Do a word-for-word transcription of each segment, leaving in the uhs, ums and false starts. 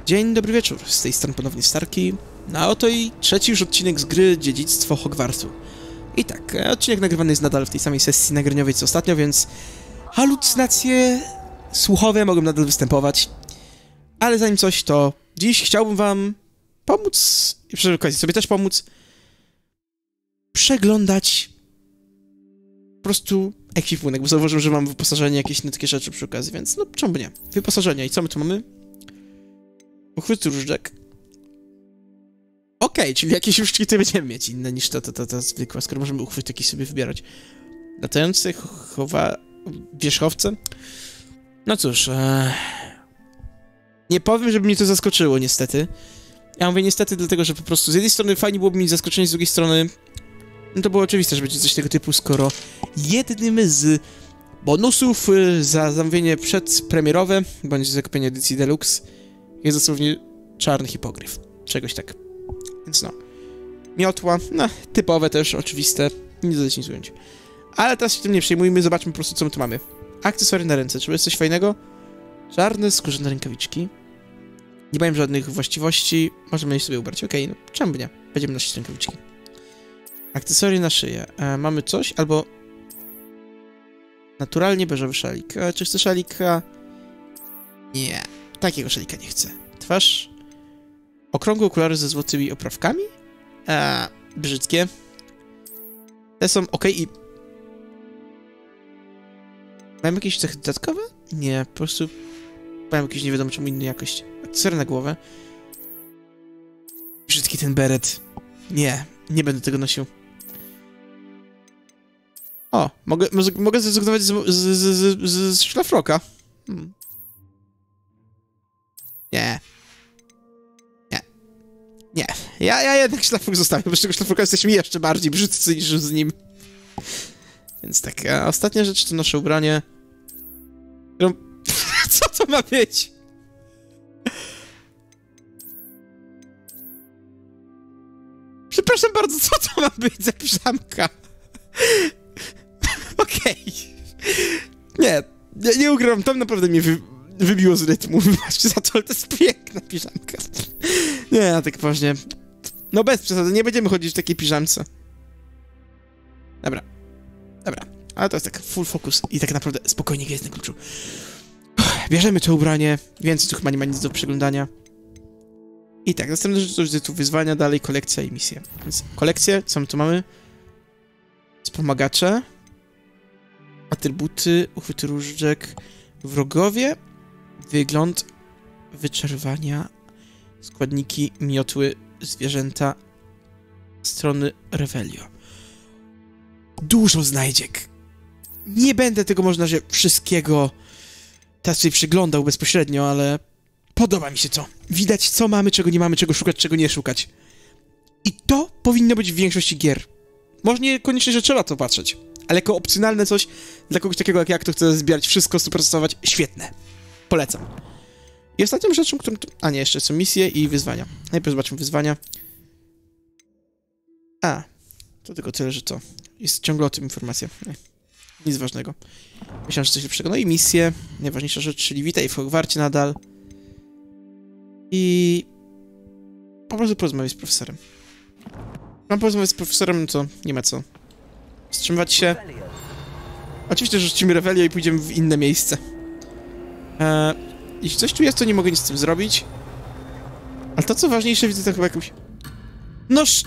Dzień dobry wieczór, z tej strony ponownie Starki, a oto i trzeci już odcinek z gry Dziedzictwo Hogwartu. I tak, odcinek nagrywany jest nadal w tej samej sesji nagraniowej co ostatnio, więc halucynacje słuchowe mogą nadal występować. Ale zanim coś, to dziś chciałbym wam pomóc, i przy okazji sobie też pomóc, przeglądać po prostu ekwipunek, bo zauważyłem, że mam wyposażenie, jakieś takie rzeczy przy okazji, więc no czemu by nie. Wyposażenie. I co my tu mamy? Uchwyt różdżek. Okej, okay, czyli jakieś różdżki to będziemy mieć inne niż ta, ta, ta, ta zwykła, skoro możemy uchwyt jakiś sobie wybierać. Latający, chowa... wierzchowce? No cóż, ee... nie powiem, żeby mnie to zaskoczyło, niestety. Ja mówię niestety, dlatego, że po prostu z jednej strony fajnie byłoby mieć zaskoczenie, z drugiej strony no to było oczywiste, że będzie coś tego typu, skoro jednym z bonusów y, za zamówienie przedpremierowe, bądź zakupienie edycji Deluxe, jest dosłownie czarny hipogryf. Czegoś tak. Więc no. Miotła, no, typowe też, oczywiste, nie dodać nic ująć. Ale teraz się tym nie przejmujmy, zobaczmy po prostu, co my tu mamy. Akcesoria na ręce, czy jest coś fajnego? Czarne, skórzane rękawiczki. Nie mają żadnych właściwości, możemy je sobie ubrać. Okej, okay, no czemu by nie? Będziemy nosić rękawiczki. Akcesoria na szyję. E, mamy coś, albo... Naturalnie beżowy szalik. E, czy chcę szalika? Nie. Takiego szalika nie chcę. Twarz. Okrągłe okulary ze złotymi oprawkami. Eee, brzydkie. Te są ok i... Mają jakieś cechy dodatkowe? Nie, po prostu... Mają jakieś nie wiadomo czemu innej jakości. Akcesoria na głowę. Brzydki ten beret. Nie, nie będę tego nosił. O, mogę, mogę zrezygnować z, z, z, z, z szlafroka. Hmm. Nie. Nie. Nie. Ja, ja jednak szlafrok zostawię, bo z tego szlafroka jesteśmy jeszcze bardziej brzydcy niż z nim. Więc tak, a ostatnia rzecz to nasze ubranie. Co to ma być? Przepraszam bardzo, co to ma być za piżamka? Okej. Okay. Nie, nie, nie ukrywam, tam naprawdę mnie wy, wybiło z rytmu. Wybaczcie za to, ale to jest piękna piżamka. Nie, a tak poważnie. No bez przesady, nie będziemy chodzić w takiej piżamce. Dobra. Dobra. Ale to jest tak full focus i tak naprawdę spokojnie jest na kluczu. Bierzemy to ubranie, więcej tu chyba nie ma nic do przeglądania. I tak, następna rzecz to już tu wyzwania, dalej kolekcja i misje. Więc kolekcję, co my tu mamy? Wspomagacze. Atrybuty, uchwyty różdżek, wrogowie, wygląd, wyczerwania, składniki, miotły, zwierzęta, strony Revelio. Dużo znajdziek. Nie będę tego można, że wszystkiego teraz sobie przyglądał bezpośrednio, ale podoba mi się to. Widać, co mamy, czego nie mamy, czego szukać, czego nie szukać. I to powinno być w większości gier. Może niekoniecznie, że trzeba to patrzeć, ale jako opcjonalne coś dla kogoś takiego jak ja, kto chce zbierać wszystko, superstosować, świetne. Polecam. I ostatnią rzeczą, którą... A nie, jeszcze są misje i wyzwania. Najpierw zobaczmy wyzwania. A, to tylko tyle, że to jest ciągle o tym informacja. Nie, nic ważnego. Myślałem, że coś lepszego. No i misje, najważniejsza rzecz, czyli witaj w Hogwarcie nadal. I... po prostu porozmawiać z profesorem. Mam porozmawiać z profesorem, no to nie ma co wstrzymywać się. Oczywiście, że rzucimy Revelio i pójdziemy w inne miejsce. Eee, jeśli coś tu jest, to nie mogę nic z tym zrobić. Ale to, co ważniejsze, widzę to chyba jakąś... Noż...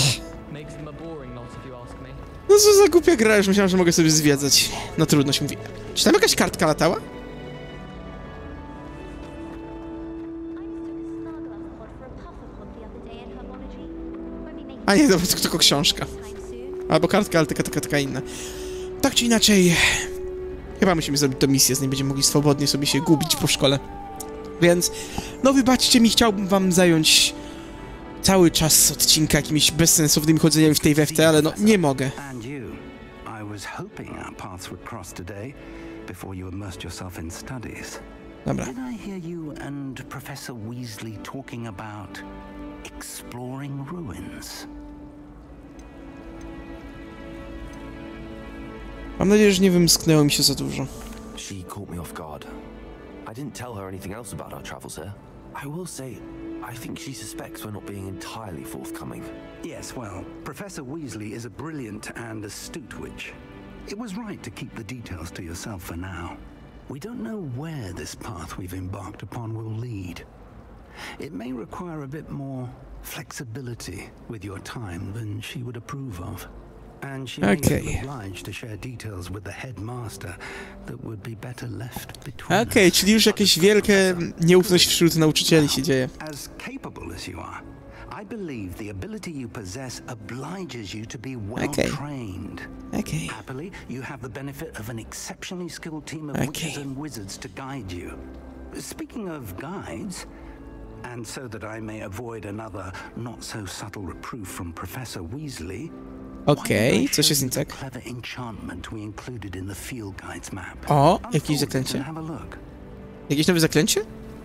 No co za głupia gra, już myślałem, że mogę sobie zwiedzać. No trudno się mówi. Czy tam jakaś kartka latała? A nie, to tylko książka. Albo kartka, ale taka, taka, taka inna. Tak czy inaczej... Chyba musimy zrobić tę misję, z niej będziemy mogli swobodnie sobie się gubić po szkole. Więc... No wybaczcie mi, chciałbym wam zająć... cały czas odcinka jakimiś bezsensownymi chodzeniami w tej we w te, ale no nie mogę. Dobra. Mam nadzieję, że nie wymsknęło mi się za dużo. She caught me off guard. I didn't tell her anything else about our travels here. I will say, I think she suspects we're not being entirely forthcoming. Yes, well, Professor Weasley is a brilliant and astute witch. It was right to keep the details to yourself for now. We don't know where this path we've embarked upon will lead. It may require a bit more flexibility with your time than she would approve of. And she may Okay. be obliged to share details with the headmaster that would be better left between Okej, okay, us. czyli już jakieś wielkie nieufność wśród nauczycieli się dzieje. As capable as you are, I believe the ability you possess obliges you to be well Okay. trained. Okej. Okay. Happily, you have the benefit of an exceptionally skilled team of Okay. witches and wizards to guide you. Speaking of guides, and so that I may avoid another not so subtle reproof from Professor Weasley, Okej, okay, coś jest nie tak. clever enchantment we included in the field guides map. O, jakieś zaklęcie. Have a look. Jakieś nowe zaklęcie?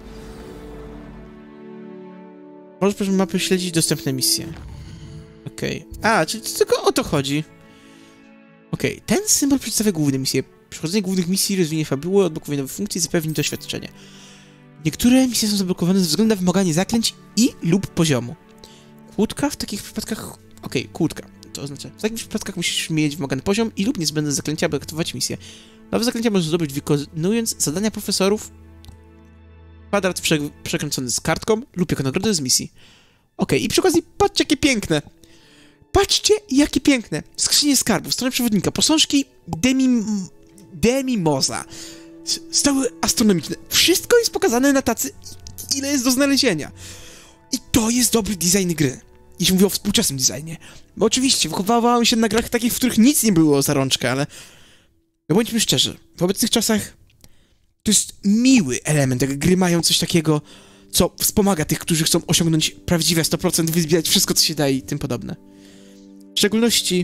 Możesz proszę mapy śledzić dostępne misje. Okej. Okay. A, czyli tylko o to chodzi. Okej, okay. Ten symbol przedstawia główne misje. Przechodzenie głównych misji, rozwijanie fabuły, odblokowanie nowych funkcji, zapewni doświadczenie. Niektóre misje są zablokowane ze względu na wymaganie zaklęć i lub poziomu. Kłódka w takich przypadkach... Okej, okay, kłódka. To oznacza, w takich przypadkach musisz mieć wymagany poziom i lub niezbędne zaklęcia, aby aktywować misję. Nowe zaklęcia możesz zdobyć wykonując zadania profesorów, kwadrat prze przekręcony z kartką lub jako nagrodę z misji. Okej, okay, i przy okazji patrzcie jakie piękne! Patrzcie jakie piękne! Skrzynie skarbów, strony przewodnika, posążki Demi... Demimoza. Stały astronomiczne. Wszystko jest pokazane na tacy, ile jest do znalezienia. I to jest dobry design gry. Jeśli mówię o współczesnym designie. Bo oczywiście, wychowywałem się na grach takich, w których nic nie było za rączkę, ale... No bądźmy szczerzy, w obecnych czasach to jest miły element, jak gry mają coś takiego, co wspomaga tych, którzy chcą osiągnąć prawdziwe sto procent, wyzbierać wszystko, co się da i tym podobne. W szczególności...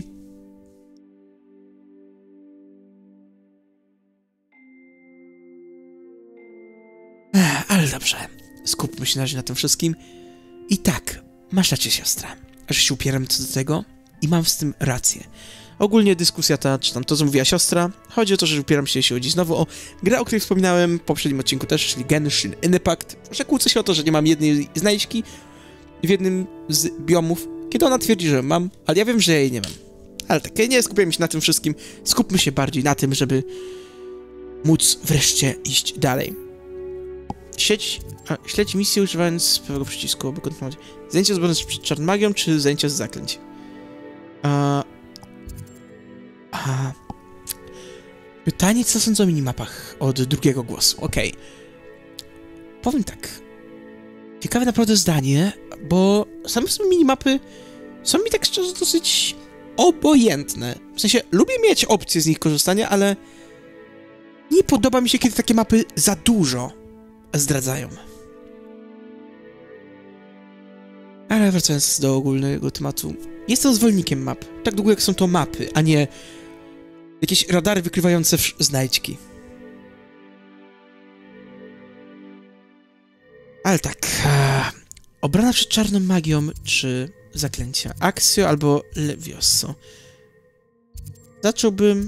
Ech, ale dobrze, skupmy się na razie na tym wszystkim. I tak, masz rację, siostra, że się upieram co do tego i mam z tym rację. Ogólnie dyskusja ta, czy tam to, co mówiła siostra, chodzi o to, że upieram się, jeśli chodzi znowu o grę, o której wspominałem w poprzednim odcinku też, czyli Genshin Impact, że kłócę się o to, że nie mam jednej znajdźki w jednym z biomów, kiedy ona twierdzi, że mam, ale ja wiem, że ja jej nie mam. Ale tak, nie skupiamy się na tym wszystkim, skupmy się bardziej na tym, żeby móc wreszcie iść dalej. Sieć, a, śledź misję używając pewnego przycisku, aby kontynuować. Zajęcia zbędne przed czarną magią, czy zajęcia z zaklęć? A... A... Pytanie, co sądzą o minimapach od drugiego głosu. Okej. Okay. Powiem tak. Ciekawe naprawdę zdanie, bo same sobie minimapy są mi tak szczerze dosyć obojętne. W sensie, lubię mieć opcję z nich korzystania, ale nie podoba mi się, kiedy takie mapy za dużo zdradzają. Ale wracając do ogólnego tematu, jestem zwolennikiem map. Tak długo jak są to mapy, a nie jakieś radary wykrywające znajdźki. Ale tak... E, obrona przed czarną magią, czy zaklęcia? Accio albo Levioso? Zacząłbym...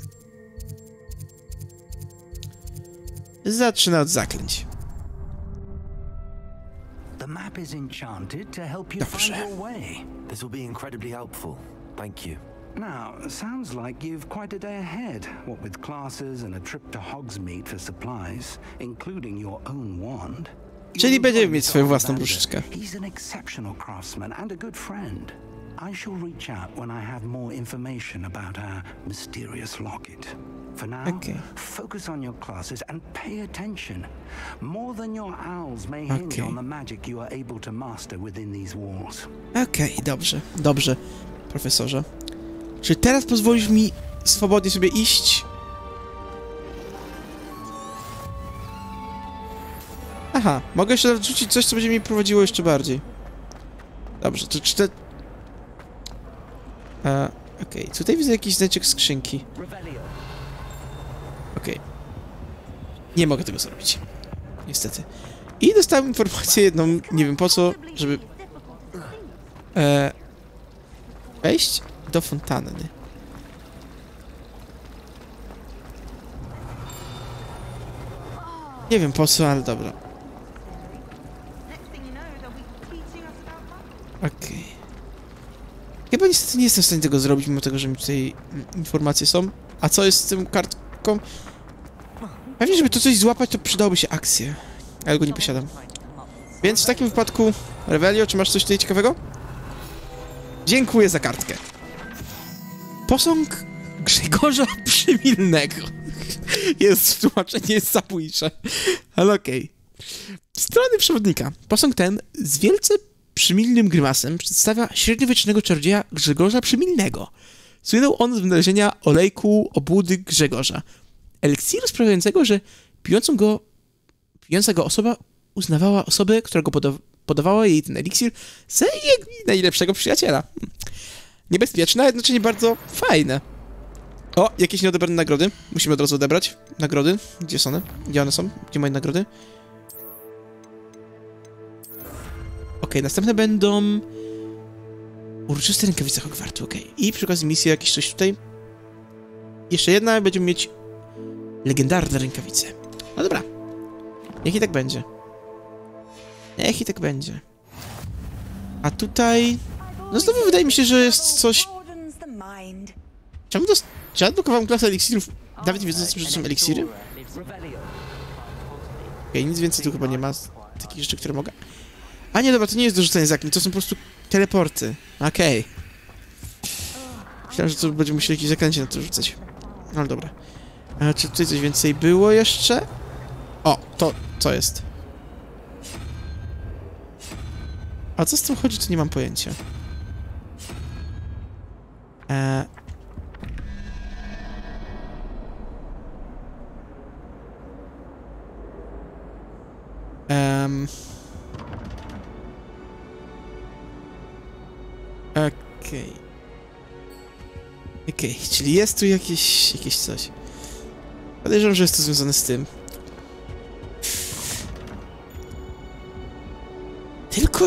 Zacznę od zaklęć. The map is enchanted to help you Dobrze. find your way. This will be incredibly helpful. Thank you. Now, sounds like you've quite a day ahead, what with classes and a trip to Hogsmeade for supplies, including your own wand. Czyli You'll będziemy find mieć swoją Tom własną Vander. różdżkę. He's an exceptional craftsman and a good friend. I shall reach out when I have more information about our mysterious locket. For now, Okay. focus on your classes and pay attention. More than your owls may hinge Okay. on the magic you are able to master within these walls. Okej, okay, dobrze, dobrze, profesorze. Czy teraz pozwolisz mi swobodnie sobie iść? Aha, mogę jeszcze rzucić coś, co będzie mi prowadziło jeszcze bardziej. Dobrze, to czy te... E, Okej, okay. Tutaj widzę jakiś znaczek skrzynki. Okej. Okay. Nie mogę tego zrobić. Niestety. I dostałem informację jedną, nie wiem po co, żeby... E, wejść do fontanny. Nie wiem po co, ale dobra. Okej. Okay. Chyba niestety nie jestem w stanie tego zrobić, mimo tego, że mi tutaj informacje są. A co jest z tym kartką? Pewnie, żeby to coś złapać, to przydałoby się akcję. Ale go nie posiadam. Więc w takim wypadku, Revelio, czy masz coś tutaj ciekawego? Dziękuję za kartkę. Posąg Grzegorza Przymilnego. Jest tłumaczenie, jest zabójcze. Ale okej. Okay. Strony przewodnika. Posąg ten z wielce przymilnym grymasem przedstawia średniowiecznego czarodzieja Grzegorza Przymilnego. Słynął on z wynalezienia olejku obłudy Grzegorza. Eliksiru sprawiającego, że pijącą go, pijąca go osoba uznawała osobę, która go poda podawała jej ten eliksir za jej najlepszego przyjaciela. Niebezpieczne, a jednocześnie bardzo fajne. O, jakieś nieodebrane nagrody. Musimy od razu odebrać. Nagrody. Gdzie są one? Gdzie one są? Gdzie moje nagrody? Okej, okay, następne będą... Uroczyste rękawice Hogwartu, okej. Okay. I przy okazji misji jakieś coś tutaj. Jeszcze jedna, będziemy mieć legendarne rękawice. No dobra. Niech i tak będzie. Niech i tak będzie. A tutaj... No znowu wydaje mi się, że jest coś... Czemu dos... Czy ja odblokowałem klasę eliksirów, nawet nie wiedząc, że to są eliksiry? Okej, okay, nic więcej tu chyba nie ma takich rzeczy, które mogę... A nie, dobra, to nie jest dorzucenie zaklęć, to są po prostu teleporty. Okej. Okay. Myślałem, że to będziemy musieli jakieś zaklęcie na to rzucać. No ale dobra. A czy tutaj coś więcej było jeszcze? O, to, co jest? A co z tym chodzi, to nie mam pojęcia. Eee... Um... Okej. Okay. Okej, okay, czyli jest tu jakieś, jakieś coś. Podejrzewam, że jest to związane z tym. Tylko...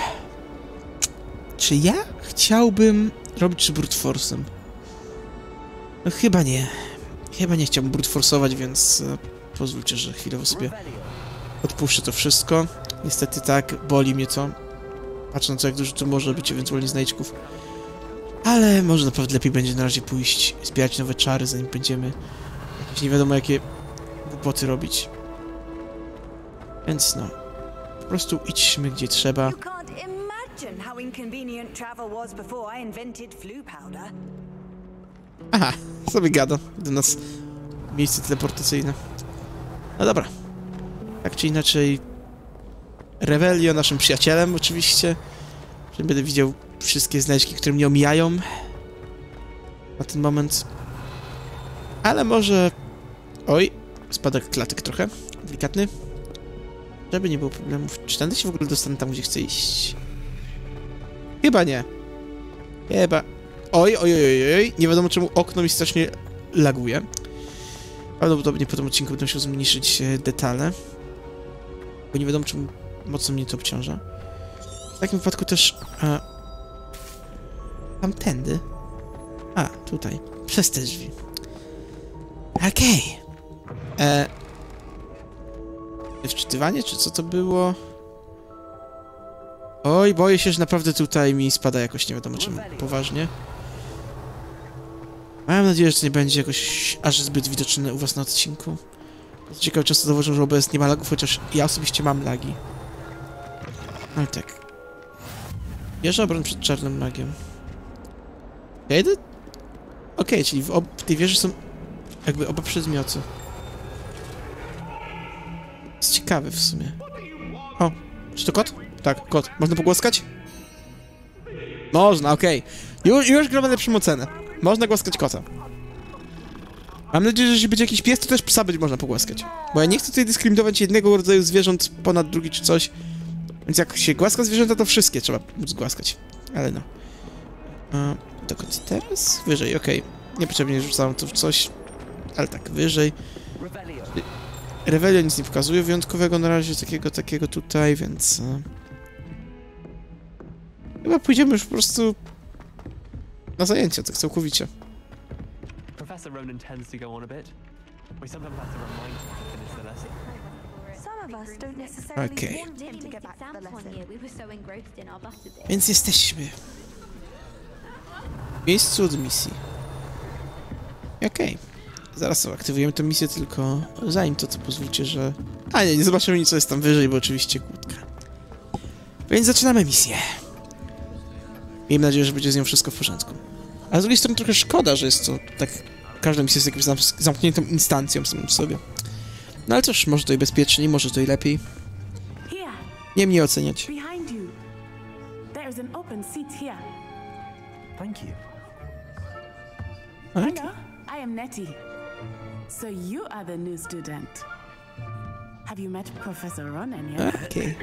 Czy ja chciałbym robić brute force'em? No chyba nie. Chyba nie chciałbym brute force'ować, więc e, pozwólcie, że chwilowo sobie odpuszczę to wszystko. Niestety tak, boli mnie to. Patrzę na to, jak dużo tu może być ewentualnie znajdźków. Ale może naprawdę lepiej będzie na razie pójść, zbierać nowe czary, zanim będziemy jakieś nie wiadomo jakie głupoty robić. Więc no, po prostu idźmy gdzie trzeba. Aha, sobie gada do nas miejsce teleportacyjne. No dobra. Tak czy inaczej, Revelio, naszym przyjacielem oczywiście, że będę widział wszystkie znajdźki, które mnie omijają na ten moment. Ale może... Oj, spadek klatek trochę, delikatny. Żeby nie było problemów. Czy tędy się w ogóle dostanę tam, gdzie chcę iść? Chyba nie. Chyba... Oj, oj, oj, oj, oj. Nie wiadomo czemu okno mi strasznie laguje. Prawdopodobnie po tym odcinku będę musiał zmniejszyć detale. Bo nie wiadomo czemu mocno mnie to obciąża. W takim wypadku też... A, tamtędy. A, tutaj. Przez te drzwi. Okej. Okay. E... Wczytywanie, czy co to było? Oj, boję się, że naprawdę tutaj mi spada jakoś nie wiadomo czym poważnie. Mam nadzieję, że to nie będzie jakoś aż zbyt widoczne u was na odcinku. Ciekawe, często zauważam, że O B S nie ma lagów, chociaż ja osobiście mam lagi. Ale tak. Bierze obronę przed czarnym magiem. Okej, okay, okay, czyli w, w tej wieży są jakby oba przedmioty. Jest ciekawe w sumie. O, czy to kot? Tak, kot. Można pogłaskać? Można, okej. Okay. Już, już gram lepszą ocenę. Można głaskać kota. Mam nadzieję, że jeśli będzie jakiś pies, to też psa będzie można pogłaskać. Bo ja nie chcę tutaj dyskryminować jednego rodzaju zwierząt ponad drugi czy coś. Więc jak się głaska zwierzęta, to wszystkie trzeba móc głaskać. Ale no. A, dokąd teraz? Wyżej, okej. Okay. Niepotrzebnie rzucałem tu coś. Ale tak, wyżej. Revelio nic nie pokazuje wyjątkowego na razie, takiego, takiego tutaj, więc... Chyba pójdziemy już po prostu na zajęcia, tak całkowicie. Professor Ronan tends to go on a bit. We sometimes have to remind him to finish the lesson. Some Okej. Więc jesteśmy w miejscu od misji. Okej. Zaraz sobie aktywujemy tę misję, tylko zanim to, to pozwólcie, że... A nie, nie zobaczymy nic, co jest tam wyżej, bo oczywiście kłódka. Więc zaczynamy misję. Miejmy nadzieję, że będzie z nią wszystko w porządku. A z drugiej strony trochę szkoda, że jest to tak... Każda misja jest jakąś zam zamkniętą instancją samym sobie. No ale cóż, może to i bezpieczniej, może to i lepiej. Nie mnie oceniać. Thank you. Okay. Hello, I am Nettie. So you are the new student. Have you met Professor Ronan yet? Okej.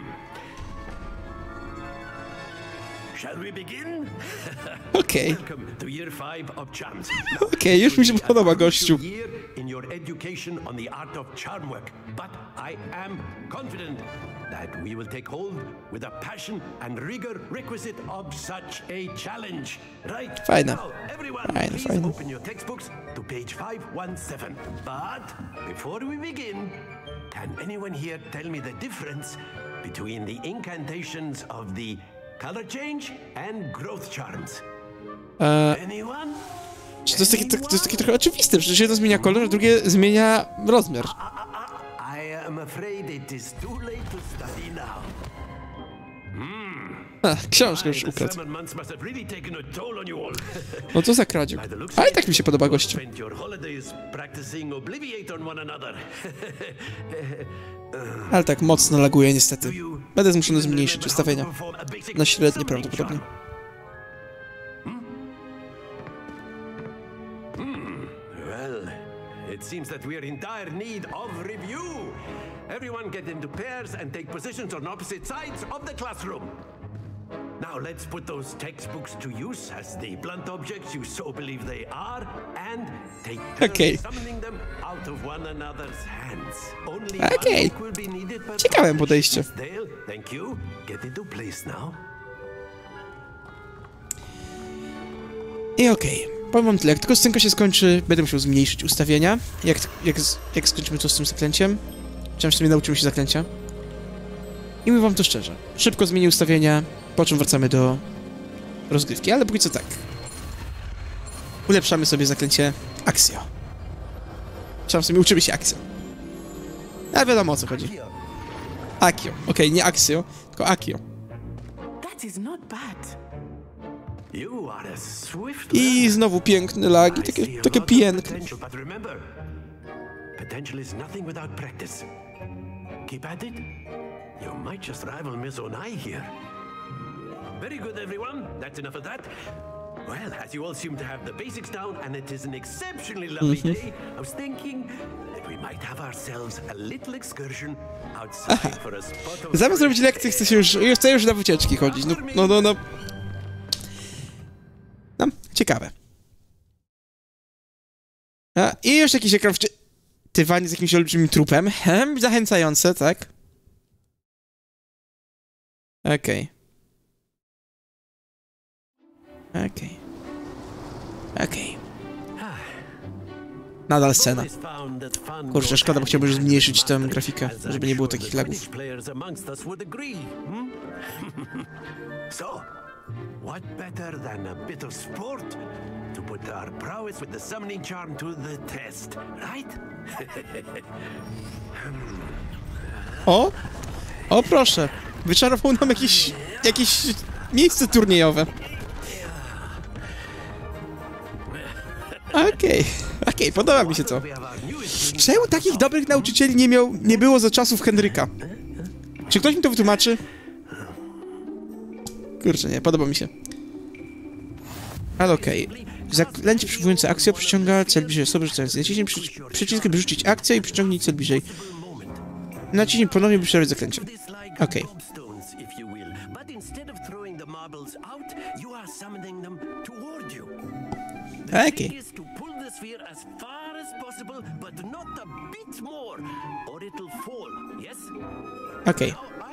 Shall we begin? Okej. Welcome to year five of charms. Okej, już mi się podoba, gościu. Year in your education on the art of charm work, but I am confident that we will take hold with a passion and rigor requisite of such a challenge. Right? Fajne. Now, everyone, Fajne, please fajne. open your textbooks to page five one seven. But before we begin, can anyone here tell me the difference between the incantations of the color change and growth charms? Eee, Anyone? czy to jest takie, to, to jest takie trochę oczywiste, przecież jedno zmienia kolor, a drugie zmienia rozmiar. I am afraid it is too late to study now. A, książkę już ukradł. Summer months must have really taken a toll on you all. No to za kradziu. By the looks Ale of i tak it, mi się podoba, you'll gościu. spend your holidays practicing Obliviate on one another. Ale tak mocno laguje niestety. Do you Będę zmuszony even zmniejszyć remember how to ustawienia. perform a basic Na średnie summoning prawdopodobnie. charm? Hmm? Well, it seems that we are in dire need of review. Everyone get into pairs and take positions on opposite sides of the classroom. Now let's put those textbooks to use as the blunt objects you so believe they are, and take turns Okay. summoning them out of one another's hands. Only Okay. one book will be needed per Ciekawe time. podejście. Miss Dale, thank you. Get into place now. I okej. Powiem wam tyle, jak tylko scenka się skończy, będę musiał zmniejszyć ustawienia. Jak, jak, jak skończymy to z tym zaklęciem. Chciałem sobie nauczymy się zaklęcia. I mówię wam to szczerze. Szybko zmienię ustawienia, po czym wracamy do rozgrywki, ale póki co tak. Ulepszamy sobie zaklęcie Accio. Trzeba sobie uczymy się Accio. A wiadomo o co chodzi. Accio. Okej, okay, nie Accio, tylko Accio. That is not bad. You are a swift I learner. znowu piękne lagi, I takie, see a takie lot of piękne. potential, but remember, potential is nothing without practice. Keep at it. You might just rival Miss Onai here. Very good, everyone. That's enough of that. Well, as you all seem to have the basics down, and it is an exceptionally lovely day, I was thinking that we might have ourselves a little excursion outside for a spot of... Zamiast robić lekcje, chcę się już, chcę już na wycieczki chodzić. No, no, no, no. No, ciekawe. A, i jeszcze jakiś ekran wczytywanie z jakimś olbrzymim trupem. Hem, zachęcające, tak? Okej. Okej. Okej. Nadal scena. Kurczę, szkoda, bo chciałbym już zmniejszyć tę grafikę, żeby nie było takich lagów. So, what better than a bit of sport to put our prowess with the summoning charm to the test, right? O! O proszę! Wyczarował nam jakieś... jakieś miejsce turniejowe. Okej, okay. okej, okay, podoba mi się to. Czemu takich dobrych nauczycieli nie miał, nie było za czasów Henryka? Czy ktoś mi to wytłumaczy? Kurczę, nie, podoba mi się. Ale okej. Okay. Zaklęcie przywołujące akcję przyciąga cel bliżej osoby rzucając. Naciśnij przy, przycisk, by rzucić akcję i przyciągnij cel bliżej. Naciśnij ponownie, by przerwać zaklęcie. Okej. Okay. Okej. Okay. Okej.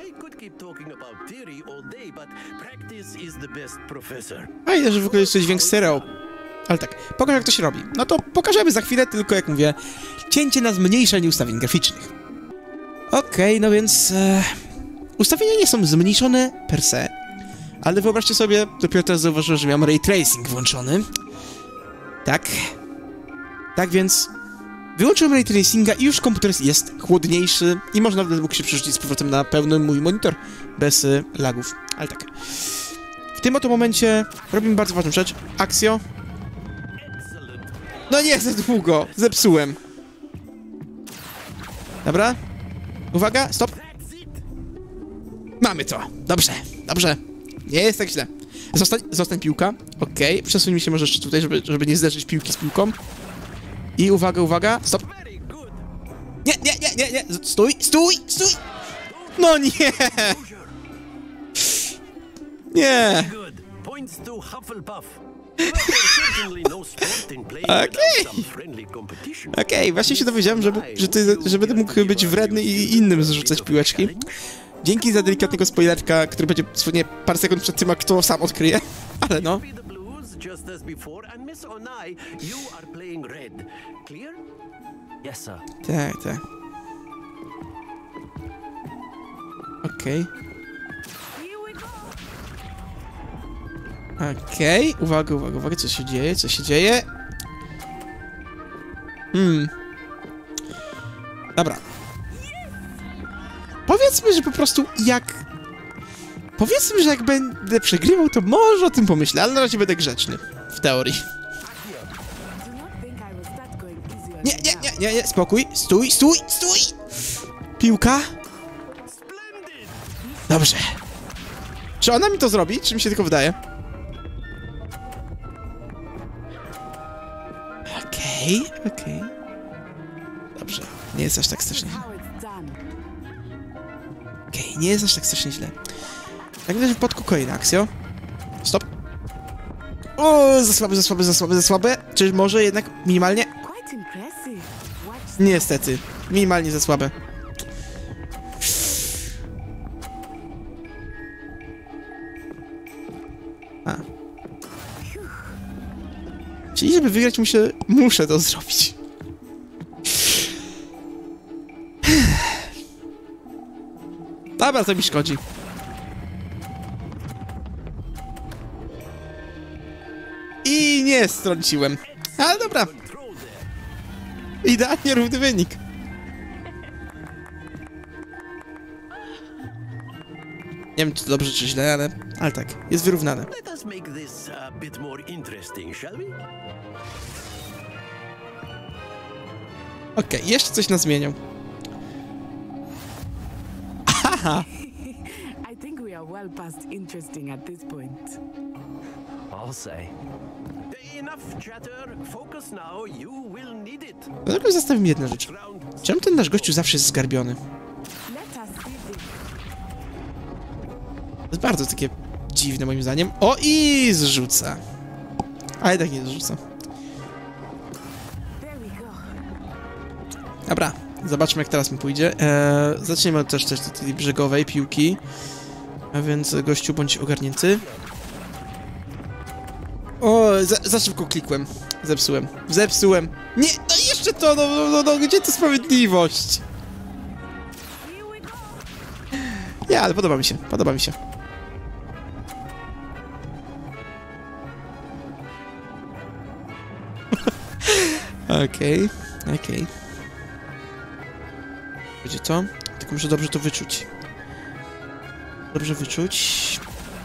A ile, że w ogóle jest coś dźwięk stereo. Ale tak, pokaż jak to się robi. No to pokażemy za chwilę, tylko jak mówię, cięcie na zmniejszenie ustawień graficznych. Okej, okay, no więc... E, ustawienia nie są zmniejszone per se. Ale wyobraźcie sobie, dopiero teraz zauważyłem, że miałem ray tracing włączony. Tak. Tak więc... Wyłączyłem ray tracinga i już komputer jest chłodniejszy i można nawet mógł się przerzucić z powrotem na pełny mój monitor bez y, lagów. Ale tak. W tym oto momencie robimy bardzo ważną rzecz. Akcjo. No nie, za długo. Zepsułem. Dobra. Uwaga, stop. Mamy to. Dobrze, dobrze. Nie jest tak źle. Zostań, zostań piłka. Okej, okay. Przesuń mi się może jeszcze tutaj, żeby, żeby nie zderzyć piłki z piłką. I uwaga, uwaga, stop. Nie, nie, nie, nie, nie. Stój, stój, stój. No nie. Nie. Okej. Okej, okay, właśnie się dowiedziałem, że, że, ty, że będę mógł być wredny i innym zrzucać piłeczki. Dzięki za delikatnego spoilerka, który będzie dosłownie parę sekund przed tym, a kto sam odkryje. Ale no. Tak, tak. Okej. Okay. Okej, okay. Uwaga, uwaga, uwaga, co się dzieje, co się dzieje? Hmm. Dobra. Powiedzmy, że po prostu jak... Powiedzmy, że jak będę przegrywał, to może o tym pomyślę, ale na razie będę grzeczny. W teorii. Nie, nie, nie, nie, nie, spokój, stój, stój, stój! Piłka. Dobrze. Czy ona mi to zrobi? Czy mi się tylko wydaje? Okej, okay, okej. Okay. Dobrze, nie jest aż tak strasznie źle. Okej, okay, nie jest aż tak strasznie źle. Jak widać w wypadku kolejna akcja. Stop. O, za słabe, za słabe, za słabe, za słabe. Czy może jednak minimalnie? Niestety, minimalnie za słabe. A. Czyli żeby wygrać muszę, muszę to zrobić. Dobra, to mi szkodzi. I nie strąciłem. Ale dobra. Idealnie równy wynik. Nie wiem, czy to dobrze, czy źle, ale, ale tak, jest wyrównane. Okej, okay, jeszcze coś nas zmienią. Aha! I think we are well past interesting at this point. I'll say. Enough chatter. Focus now. You will need it. No tylko zastawię mi jedną rzecz. Czemu ten nasz gościu zawsze jest zgarbiony? To jest bardzo takie dziwne moim zdaniem. O, i zrzuca. Ale tak nie zrzuca. Dobra, zobaczmy jak teraz mi pójdzie. Eee, zaczniemy też też od tej brzegowej piłki. A więc gościu bądź ogarnięty. O, za, za szybko klikłem. Zepsułem. Zepsułem. Nie, no jeszcze to, no, no, no, no gdzie to sprawiedliwość? Nie, ale podoba mi się, podoba mi się. Okej, okej. Okay. Będzie to? Tylko muszę dobrze to wyczuć. Dobrze wyczuć.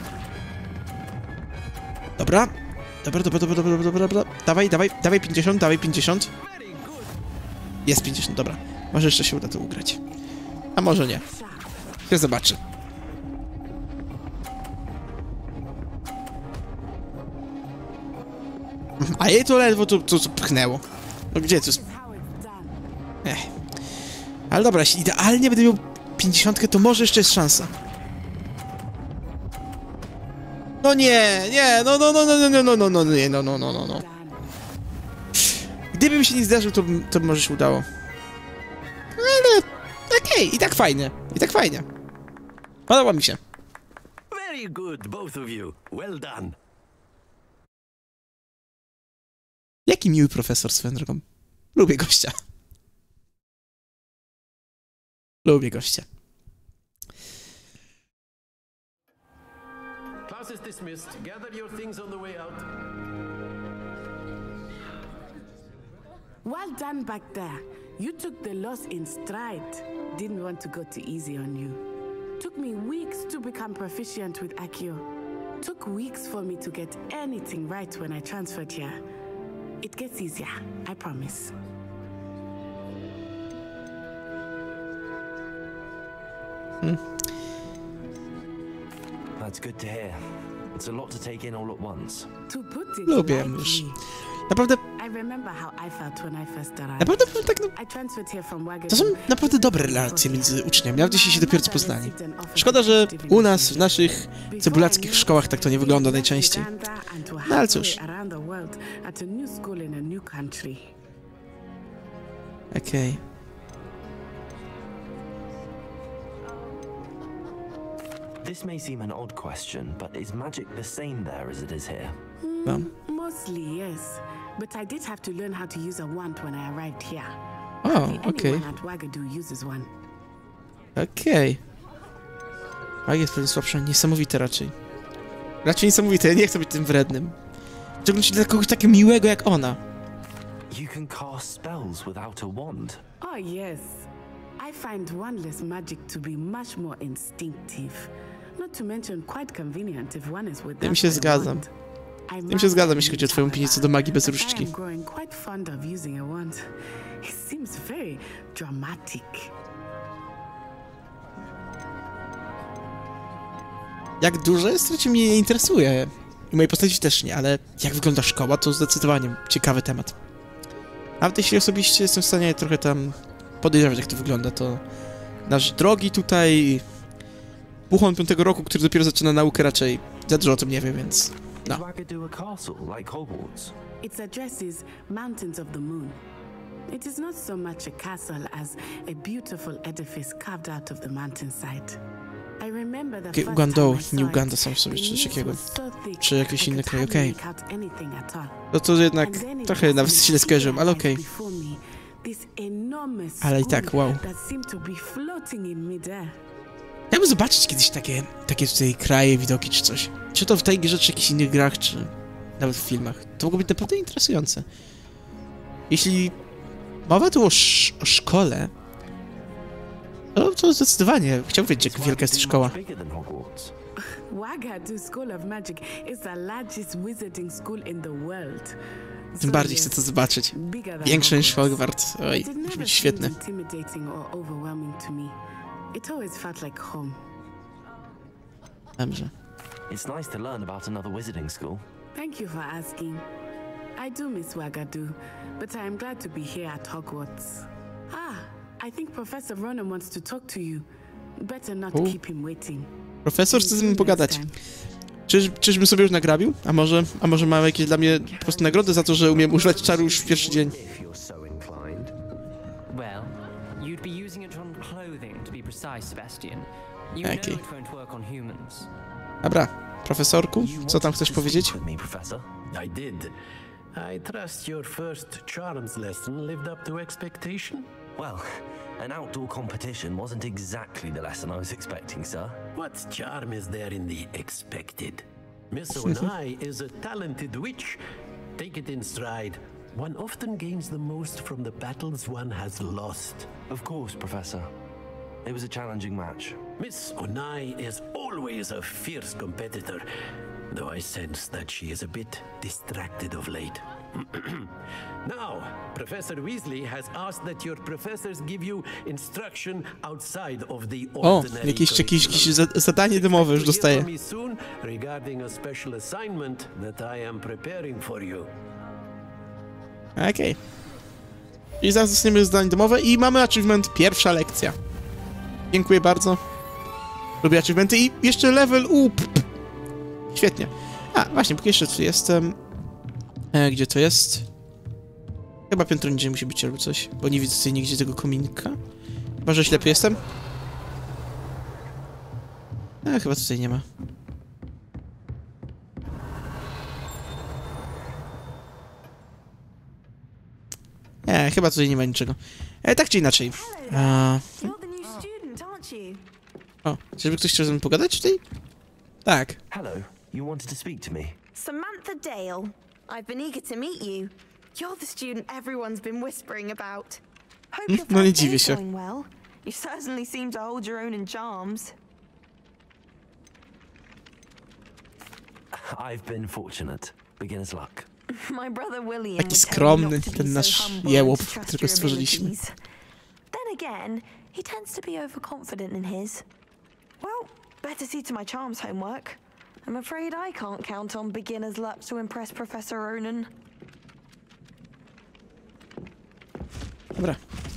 Dobra. Dobra, dobra, dobra, dobra, dobra, dobra. Dawaj, dawaj, dawaj pięćdziesiąt, dawaj pięćdziesiąt. Jest pięćdziesiąt, dobra. Może jeszcze się uda to ugrać. A może nie. Się zobaczy. A jej to ledwo to, to, to pchnęło. No gdzie to jest? Ech. Ale dobra, jeśli idealnie będę miał pięćdziesiątkę, to może jeszcze jest szansa. No nie, nie, no, no, no, no, no, no, no, no, nie, no, no, no, no, no. Gdybym się nie zdarzył, to, to może się udało. Ale, okej, okay, i tak fajnie, i tak fajnie. Podoba mi się. Very good, both of you. Well done. Jaki miły profesor swoją drogą. Lubię gościa. Lubię gościa. Class is dismissed. Gather your things on the way out. Well done back there. You took the loss in stride. Didn't want to go too easy on you. Took me weeks to become proficient with Accio. Took weeks for me to get anything right when I transferred here. It gets easier, I promise. Hmm. That's good to hear. It's a lot to take in all at once. To put it Lubię już. lightly, Naprawdę, I remember how I felt when I first arrived. naprawdę powiem tak, no, I transferred here from Wagaduo. to są naprawdę dobre relacje między uczniami, nawet jeśli się dopiero co poznali. Szkoda, że u nas, w naszych cebulackich szkołach tak to nie wygląda najczęściej. No ale cóż. Okej. Okay. This may seem an odd question, but is magic the same there as it is here? No. Mostly, yes. But I did have to learn how to use a wand when I arrived here. O, Hardly okej. anyone at Wagaduo uses one. Okej. A jest pewnie słabsza, niesamowite raczej. Raczej niesamowite, ja nie chcę być tym wrednym. W szczególności dla kogoś takiego miłego jak ona. You can cast spells without a wand. Oh, yes. I find wandless magic to be much more instinctive. Not to mention quite convenient if one is without Tym się a zgadzam. wand. I Tym się zgadzam, jeśli chodzi o twoją opinię co do magii bez but I różdżki. am growing quite fond of using a wand. It seems very dramatic. Jak duże jest, to cię mnie nie interesuje. I mojej postaci też nie, ale jak wygląda szkoła, to zdecydowanie ciekawy temat. Nawet jeśli osobiście jestem w stanie trochę tam podejrzewać, jak to wygląda, to nasz drogi tutaj Puchon piątego roku, który dopiero zaczyna naukę, raczej za dużo o tym nie wie, więc no. Is Wagaduo a castle like Hogwarts? Its address is Mountains of the Moon. It is not so much a castle as a beautiful edifice carved out of the mountainside. I remember the Okay, first Uganda, time I nie saw Uganda it, są sobie the czy coś news takiego. was so thick, Czy jakiś I inny could kraj, hardly okej. make out anything at all. No to jednak And then it trochę was nawet źle skojarzyłem, ale okej. before me, this enormous Ale i tak, school wow. that seemed to be floating in midair. Chciałbym zobaczyć kiedyś takie, takie tutaj kraje, widoki czy coś. Czy to w tej grze, czy jakichś innych grach, czy nawet w filmach. To mogło być naprawdę interesujące. Jeśli mowa tu o, sz o szkole, no to zdecydowanie chciałbym wiedzieć, jak wielka jest ta szkoła. Bigger than Hogwarts. Wagaduo School of Magic is the largest wizarding school in the world. Tym bardziej chcę to zobaczyć. Większe niż Hogwarts. Oj, musi być świetne. Intimidating or overwhelming to me. It always felt like home. Dobrze. It's nice to learn about another wizarding school. Thank you for asking. I do miss Wagaduo, but I am glad to be here at Hogwarts. Ah, I think Professor Ronan wants to talk to you. Better not U. keep him waiting. Profesor chce z nim Next pogadać. time. Czyż, czyżbym sobie już nagrabił? A może, a może ma jakieś dla mnie po prostu nagrody za to, że umiem używać czaru już w pierwszy dzień? If you're so inclined. Well, you'd be using it on clothing, to be precise, Sebastian. You Okay. know it won't work on humans. Dobra, profesorku, co tam chcesz powiedzieć? With me, Professor. I did. I trust your first charms lesson lived up to expectation. Well, an outdoor competition wasn't exactly the lesson I was expecting, sir. What charm is there in the expected? Miss Onai is a talented witch. Take it in stride. One often gains the most from the battles one has lost. Of course, Professor. It was a challenging match. Miss Onai is always a fierce competitor, though I sense that she is a bit distracted of late. Now, Professor Weasley has asked that your professors give you instruction outside of the O, ordinary jakieś, jakieś, jakieś curriculum. za- zadanie domowe już To hear dostaję. from me soon regarding a special assignment that I am preparing for you. Okej. Okay. I zaraz dostaniemy zadanie domowe i mamy achievement pierwsza lekcja. Dziękuję bardzo. Lubię achievementy i jeszcze level up. Świetnie. A, właśnie, póki jeszcze tu jestem. E, gdzie to jest? Chyba piętro niżej musi być albo coś, bo nie widzę tutaj nigdzie tego kominka. Chyba, że ślepy jestem. E, chyba tutaj nie ma. Nie, chyba tutaj nie ma niczego. E, tak czy inaczej. E, You're the new student. O, czyżby ktoś chciał ze mną pogadać tutaj? Tak. Hello, you wanted to speak to me? Samantha Dale. I've been eager to meet you. You're the student everyone's been whispering about. Hope your No nie first dziwię day's się. going well. You certainly seem to hold your own in charms. I've been fortunate. Beginner's luck. My brother William Taki would tell you skromny, not to be ten so nasz humble jełop, and to trust którego your stworzyliśmy. abilities. Then again, he tends to be overconfident in his. Well, better see to my charms homework. I'm afraid I can't count on beginner's luck to impress Professor Ronan. Dobra.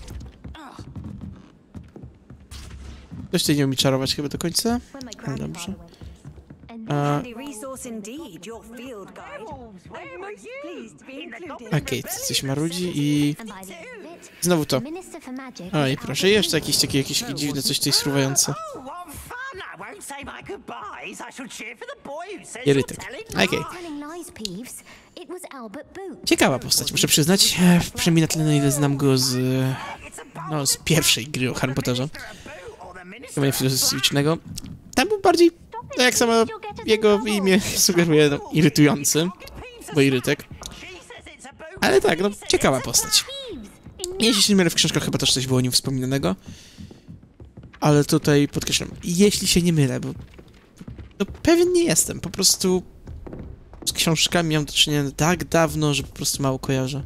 Ktoś tutaj nie umie czarować chyba do końca? No dobrze. A, Okej, okay, coś marudzi i... Znowu to. Oj, proszę, jeszcze jakieś takie jakieś dziwne coś tutaj fruwające. Irytek. Okej. Okay. Ciekawa postać, muszę przyznać. Przynajmniej na tyle, na ile znam go z... No, z pierwszej gry o Harry Potterze. Chyba nie filozoficznego. Tam był bardziej, no jak samo jego imię sugeruje, no, irytujący. Bo irytek. Ale tak, no, ciekawa postać. Jeśli się nie mylę, w książkach chyba też coś było o nim wspominanego. Ale tutaj podkreślam, jeśli się nie mylę, bo... No, pewien nie jestem, po prostu... Z książkami miałem do czynienia tak dawno, że po prostu mało kojarzę.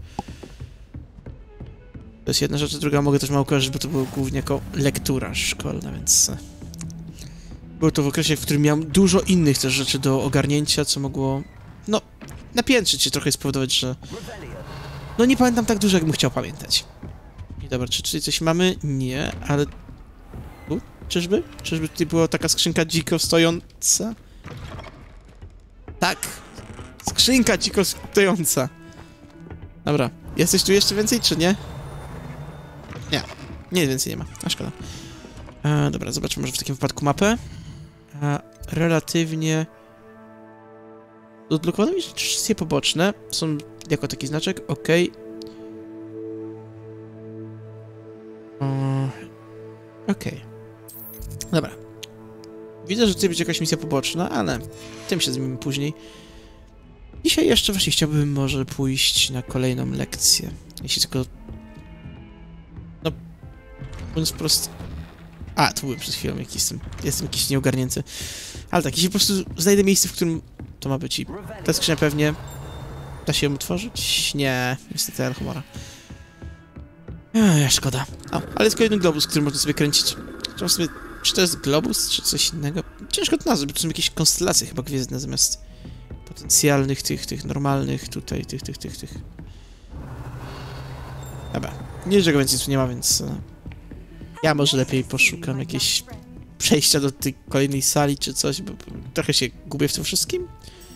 To jest jedna rzecz, a druga mogę też mało kojarzyć, bo to było głównie jako lektura szkolna, więc... Było to w okresie, w którym miałem dużo innych też rzeczy do ogarnięcia, co mogło... No, napiętrzyć się trochę i spowodować, że... No nie pamiętam tak dużo, jakbym chciał pamiętać. I dobra, czy tutaj coś mamy? Nie, ale... U, czyżby? Czyżby tutaj była taka skrzynka dziko stojąca? Tak! Skrzynka dziko stojąca! Dobra, jesteś tu jeszcze więcej, czy nie? Nie, nie, więcej nie ma, a szkoda. E, dobra, zobaczmy może w takim wypadku mapę. E, relatywnie... Odblokowano mi wszystkie poboczne, są jako taki znaczek, ok. E, ok. Dobra. Widzę, że tutaj będzie jakaś misja poboczna, ale tym się zajmiemy później. Dzisiaj jeszcze właśnie chciałbym może pójść na kolejną lekcję. Jeśli tylko... No... Mówiąc wprost... A, tu byłem przed chwilą, jak jestem, jestem jakiś nieogarnięty. Ale tak, jeśli po prostu znajdę miejsce, w którym to ma być i ta skrzynia pewnie... Da się ją otworzyć? Nie, niestety Alchemora. Eee, szkoda. O, ale jest kolejny globus, który można sobie kręcić. Trzeba sobie... Czy to jest globus, czy coś innego? Ciężko to nazwać, bo to są jakieś konstelacje chyba gwiezdne zamiast potencjalnych, tych, tych normalnych, tutaj, tych, tych, tych, tych. Dobra, niczego więcej tu nie ma, więc... Ja może lepiej poszukam jakieś przejścia do tej kolejnej sali, czy coś, bo trochę się gubię w tym wszystkim.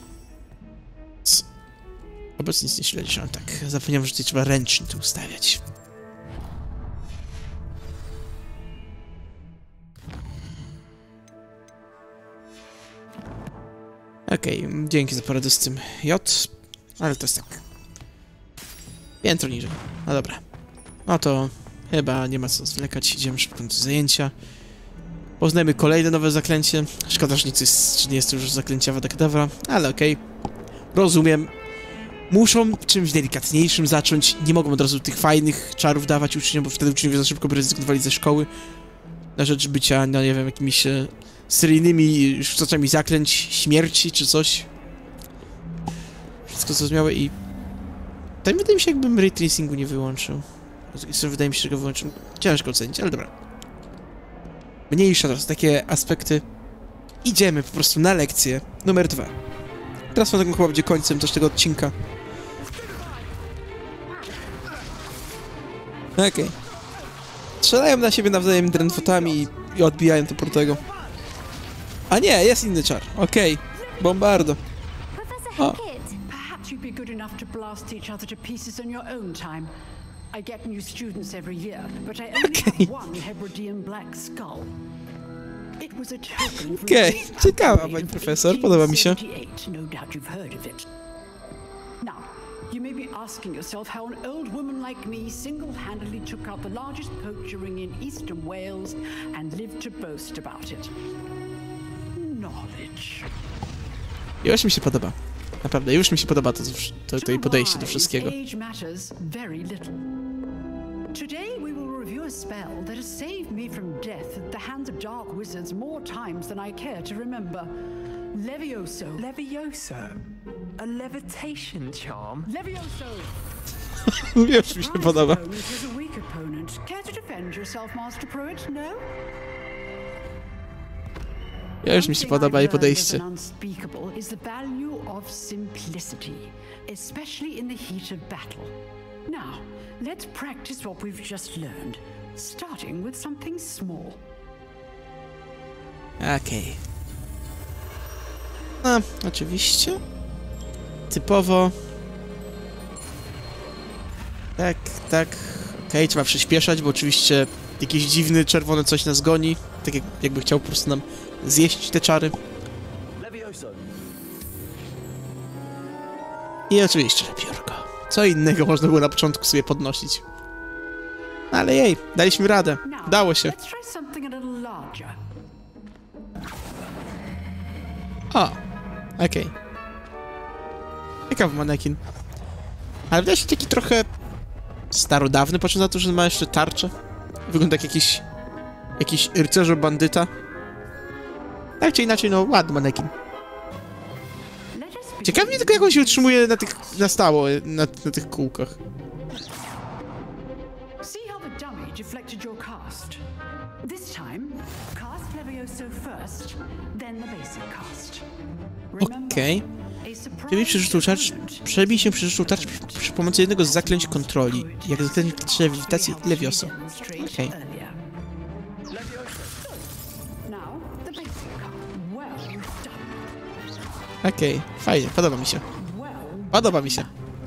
C Obecnie nic nie śledziłem, tak. Zapomniałem, że tutaj trzeba ręcznie to ustawiać. Okej, okay, dzięki za poradę z tym J, ale to jest tak... Piętro niżej, no dobra. No to chyba nie ma co zwlekać, idziemy szybko do zajęcia. Poznajmy kolejne nowe zaklęcie. Szkoda, że nie jest, że nie jest to już zaklęcia Avada Kedavra, ale okej. Okay. Rozumiem. Muszą czymś delikatniejszym zacząć, nie mogą od razu tych fajnych czarów dawać uczniom, bo wtedy uczniowie za szybko by rezygnowali ze szkoły. Na rzecz bycia, no nie wiem, jakimiś... seryjnymi rzucaczami zaklęć, śmierci czy coś. Wszystko zrozumiałe i... Tam wydaje mi się, jakbym ray tracingu nie wyłączył. Wydaje mi się, że go wyłączył. Ciężko ocenić, ale dobra. Mniejsza teraz, takie aspekty. Idziemy po prostu na lekcję numer dwa. Teraz on chyba będzie końcem też tego odcinka. Okej. Okay. Strzelają na siebie nawzajem drętwotami i, i odbijają to portego. A nie, jest inny czar. Okej. Okay. Bombardo. O. Perhaps you'd be good enough to blast each other to pieces on your own time. I get new students every year, but I only okay. have one Hebridean black skull. It was a token from Okej, okay. Ciekawa pani profesor, podoba mi się. No doubt you've heard of it. Now, You may be asking yourself how an old woman like me single-handedly took out the largest poacher ring in eastern Wales and lived to boast about it. Knowledge. Już mi się podoba. Naprawdę, już mi się podoba to, to, to jej podejście do wszystkiego. Age matters very little. Today we will review a spell that has saved me from death at the hands of dark wizards more times than I care to remember. Levioso. Levioso? A levitation charm? Levioso! Już mi się podoba. Opponent is a weak opponent. Care to defend yourself, Master Pruitt? No? Ja już mi się podoba jej podejście. Unspeakable is the value of simplicity, especially in the heat of battle. Now, let's practice what we've just learned, starting with something small. Okej. No, oczywiście. Typowo. Tak, tak. Okej, okay, trzeba przyspieszać, bo oczywiście jakiś dziwny, czerwony coś nas goni. Tak jak, jakby chciał po prostu nam zjeść te czary. I oczywiście, że piórko. Co innego można było na początku sobie podnosić. Ale jej, daliśmy radę. Dało się. O, okej. Okay. Ciekawy manekin. Ale wydaje się taki trochę starodawny, patrząc na to, że ma jeszcze tarczę. Wygląda jak jakiś... jakiś rycerzo-bandyta. Tak czy inaczej, no ładny manekin. Ciekawi mnie tylko, jak on się utrzymuje na tych... na stało, na, na tych kółkach. Okej. Okay. Przebij przerzucił tarcz... Przebij się przerzucił tarcz przy, przy pomocy jednego z zaklęć kontroli. Jak zaklęć lewitacji Levioso. Okej. Okay. Okej, okay, fajnie, podoba mi się. Podoba mi się.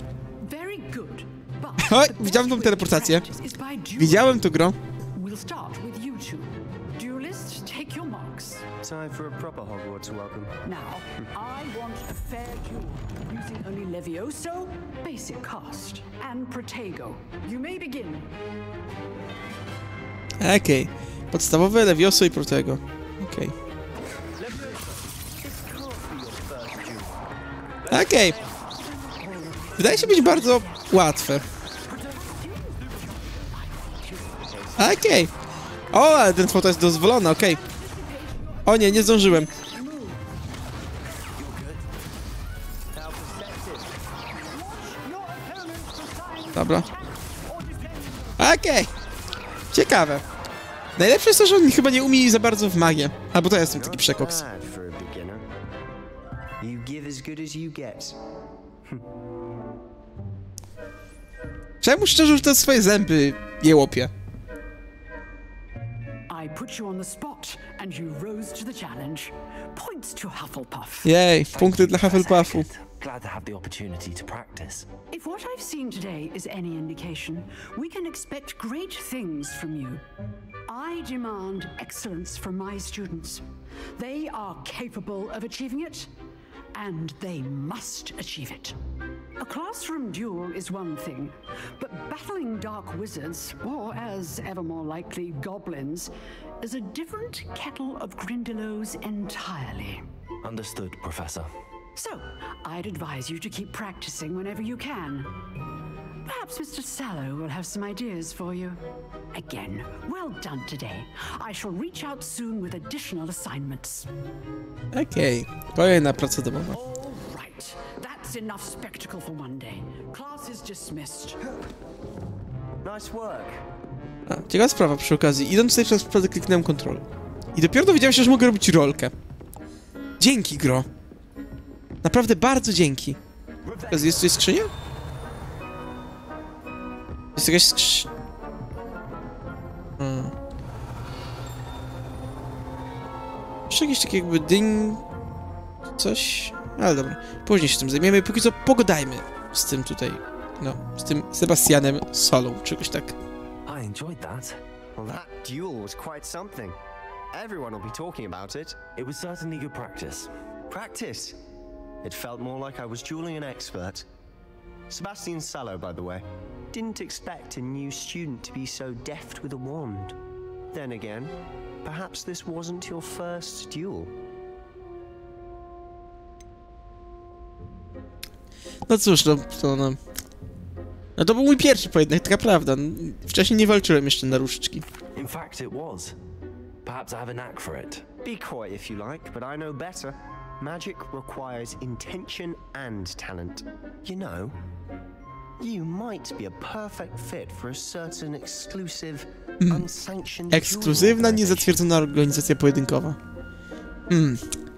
Oj, widziałem tą teleportację. Widziałem tu grę. Time for a proper Hogwarts welcome. Now, I want a fair duel using only Levioso, basic cast, and Protego. You may begin. Okej, okay. Podstawowe Levioso i Protego. Okej. Okay. Okej. Okay. Wydaje się być bardzo łatwe. Okej. Okay. O, ale ten foto jest dozwolony, okej. Okay. O nie, nie zdążyłem. Dobra. Okej. Okay. Ciekawe. Najlepsze jest to, że on chyba nie umie za bardzo w magię. Albo to ja jestem taki przekoks. Czemu szczerze, że to swoje zęby je łopie? I put you on the spot and you rose to the challenge. Points to Hufflepuff. Jej, punkty dla Hufflepuffu. Glad to have the opportunity to practice. If what I've seen today is any indication, we can expect great things from you. I demand excellence from my students. They are capable of achieving it, and they must achieve it. A classroom duel is one thing, but battling dark wizards, or as ever more likely, goblins, is a different kettle of Grindylows entirely. Understood, Professor. So, I'd advise you to keep practicing whenever you can. Perhaps Mister Sallow will have some ideas for you. Again, well done today. I shall reach out soon with additional assignments. Okej, okay. Kolejna praca domowa. All right. That's enough spectacle for one day. Class is dismissed. Nice work. A, ciekawa sprawa przy okazji. Idąc tutaj przez przypadek kliknąłem kontrol. I dopiero dowiedziałem się, że mogę robić rolkę. Dzięki, gro. Naprawdę bardzo dzięki. Jest tutaj skrzynia? Jest jakaś skrzynia. Hmm. Jeszcze jakieś takie jakby dyń... Coś... Ale dobra, później się tym zajmiemy. Póki co pogadajmy z tym tutaj, no, z tym Sebastianem Solą, czegoś tak. I enjoyed that. Well, that duel was quite something. Everyone will be talking about it. It was certainly good practice. Practice? It felt more like I was dueling an expert. Sebastian Sallow, by the way. Didn't expect a new student to be so deft with a wand. Then again, perhaps this wasn't your first duel. No cóż, no to no... No to był mój pierwszy pojedynek, taka prawda. Wcześniej nie walczyłem jeszcze na różdżki. In fact, it was. Perhaps I have a knack for it. Be quiet if you like, but I know better. Magic requires intention and talent. You know, you might be a perfect fit for a certain exclusive, unsanctioned... Ekskluzywna, niezatwierdzona organizacja pojedynkowa. Hmm.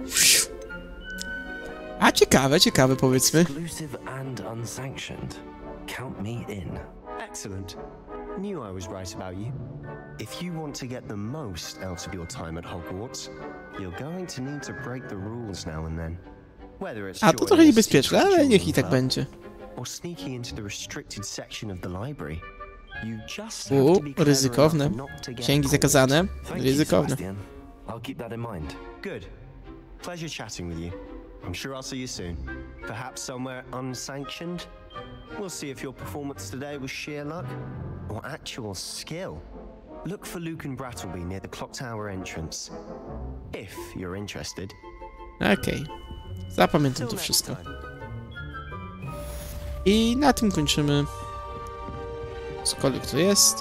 A ciekawe, ciekawe powiedzmy. Exclusive and unsanctioned. Count me in. Excellent. Knew I was right about you. If you want to get the most out of your time at Hogwarts, you're going to need to break the rules now and then. Whether it's A to trochę niebezpieczne, ale niech i tak będzie. Or sneaking into the restricted section of the library. You just U, have to be clever ryzykowne. enough not to get Księgi caught. zakazane, Thank you, ryzykowne. Sebastian. I'll keep that in mind. Good. Pleasure chatting with you. I'm sure I'll see you soon. Perhaps somewhere unsanctioned? We'll see if your performance today was sheer luck or actual skill. Look for Lucan Brattleby near the clock tower entrance. If you're interested. Okej. Okay. Zapamiętam to wszystko. I na tym kończymy. Cokolwiek to jest.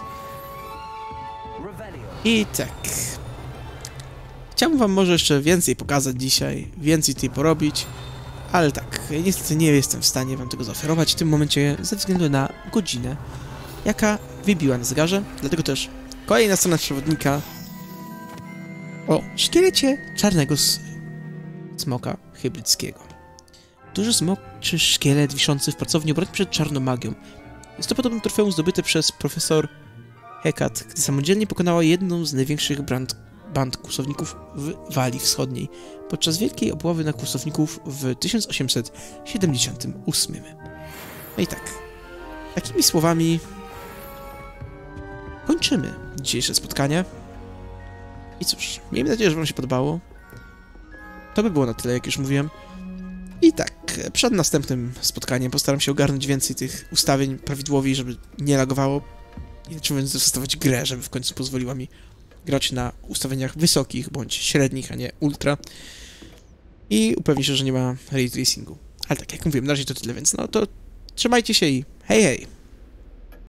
I tak. Chciałbym wam może jeszcze więcej pokazać dzisiaj, więcej tutaj porobić, ale tak, niestety nie jestem w stanie wam tego zaoferować w tym momencie ze względu na godzinę, jaka wybiła na zegarze, dlatego też kolejna strona przewodnika o szkielecie czarnego smoka hybrydzkiego. Duży smoczy szkielet wiszący w pracowni obrony przed czarną magią. Jest to podobno trofeum zdobyte przez profesor Hecat, gdy samodzielnie pokonała jedną z największych brand, band kłusowników w Walii Wschodniej podczas wielkiej obławy na kłusowników w tysiąc osiemset siedemdziesiątym ósmym. No i tak, takimi słowami kończymy dzisiejsze spotkanie. I cóż, miejmy nadzieję, że wam się podobało. To by było na tyle, jak już mówiłem. I tak, przed następnym spotkaniem postaram się ogarnąć więcej tych ustawień prawidłowiej, żeby nie lagowało. Inaczej mówiąc, dostosować grę, żeby w końcu pozwoliła mi grać na ustawieniach wysokich bądź średnich, a nie ultra. I upewnić się, że nie ma ray tracingu. Ale tak, jak mówiłem, na razie to tyle, więc no to trzymajcie się i hej hej!